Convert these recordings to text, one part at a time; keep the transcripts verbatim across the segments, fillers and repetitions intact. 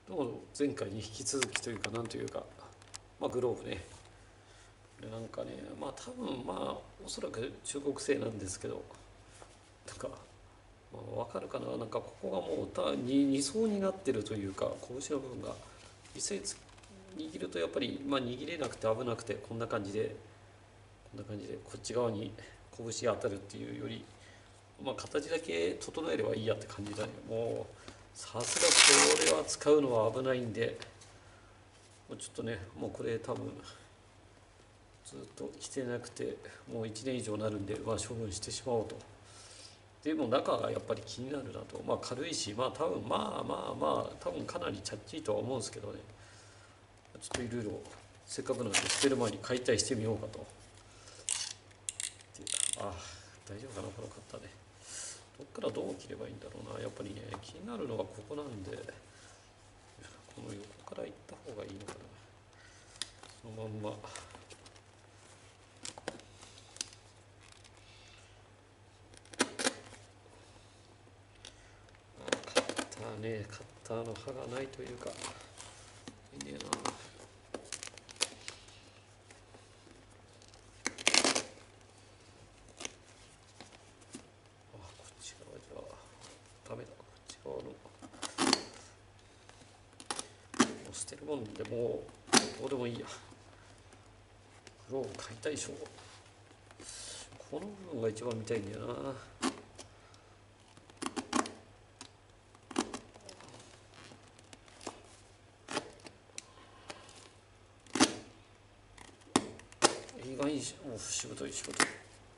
の前回に引き続きというかなんというか、まあ、グローブね、これなんかね、まあ多分まあおそらく中国製なんですけど、なんか、まあ、分かるかな、なんかここがもうたにに層になってるというか、拳の部分が実際握るとやっぱり、まあ、握れなくて危なくて、こんな感じでこんな感じでこっち側に拳が当たるっていうより、まあ、形だけ整えればいいやって感じだね。もうさすがこれは使うのは危ないんで、もうちょっとね、もうこれ多分ずっと着てなくてもういちねん以上になるんで、まあ、処分してしまおうと。でも中がやっぱり気になるなと。まあ軽いし、まあ多分まあまあまあ多分かなりチャッチーとは思うんですけどね、ちょっといろいろせっかくなんで捨てる前に解体してみようかと。ああ、大丈夫かなこのカッターで。どっからどう切ればいいんだろうな。やっぱりね、気になるのがここなんで、この横から行った方がいいのかな。そのまんま。カッターね、カッターの刃がないというか、いいねえな。ダメだ、こっち側のもう捨てるもんでもうどうでもいいや。グローブ解体ショー、この部分が一番見たいんだよな。意外にもうしぶといしぶとい。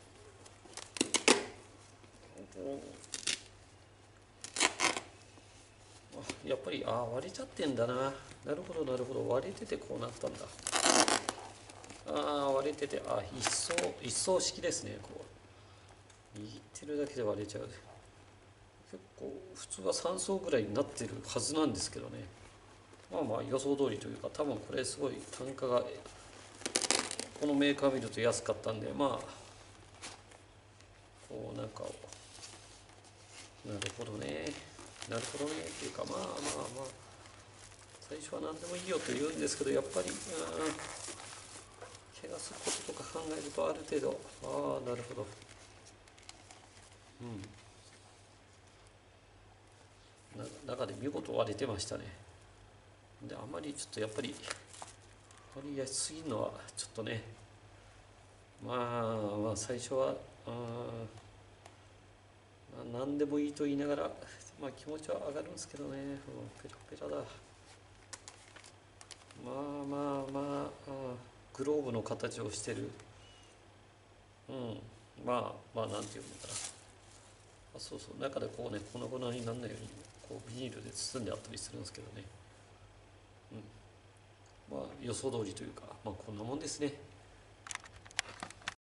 やっぱりああ割れちゃってんだな。なるほどなるほど、割れててこうなったんだ。ああ割れてて、ああ一層一層式ですね。こう握ってるだけで割れちゃう。結構普通はさん層ぐらいになってるはずなんですけどね。まあまあ予想通りというか、多分これすごい単価がこのメーカー見ると安かったんで、まあこうなんかなるほどね、なるほどねっていうか、まあまあまあ最初は何でもいいよと言うんですけど、やっぱり、うん、怪我することとか考えるとある程度、ああなるほど、うん、中で見事割れてましたね。であまりちょっとやっぱり割りやすすぎるのはちょっとね、まあまあ最初はあ何でもいいと言いながら、まあ気持ちは上がるんですけどね、ペラペラだ。まあまあまあ、グローブの形をしてる。うん、まあまあなんていうのかな、あ、そうそう、中でこうね粉々にならないようにこうビニールで包んであったりするんですけどね、うん、まあ予想通りというか、まあこんなもんですね。